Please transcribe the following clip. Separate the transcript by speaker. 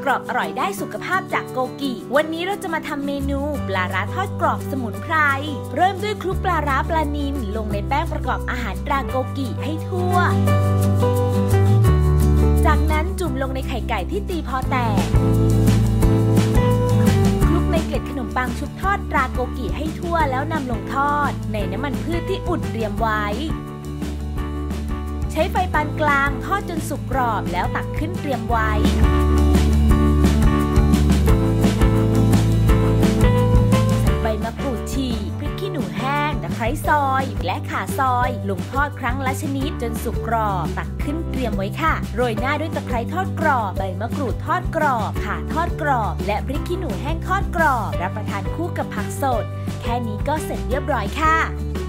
Speaker 1: รอบอร่อยได้สุขภาพจากโกกิวันนี้เราจะมาทำเมนูปลาร้าทอดกรอบสมุนไพรเริ่มด้วยคลุกปลาร้าปลานิลลงในแป้งประกอบอาหารตราโกกิให้ทั่วจากนั้นจุ่มลงในไข่ไก่ที่ตีพอแตกคลุกในเกล็ดขนมปังชุบทอดตราโกกิให้ทั่วแล้วนำลงทอดในน้ำมันพืชที่อุ่นเตรียมไว้ใช้ไฟปานกลางทอดจนสุกกรอบแล้วตักขึ้นเตรียมไว้ใส่ใบมะกรูดฉีกพริกขี้หนูแห้งตะไคร้ซอยและข่าซอยลงทอดครั้งละชนิดจนสุกกรอบตักขึ้นเตรียมไว้ค่ะโรยหน้าด้วยตะไคร้ทอดกรอบใบมะกรูดทอดกรอบข่าทอดกรอบและพริกขี้หนูแห้งทอดกรอบรับประทานคู่กับผักสดแค่นี้ก็เสร็จเรียบร้อยค่ะ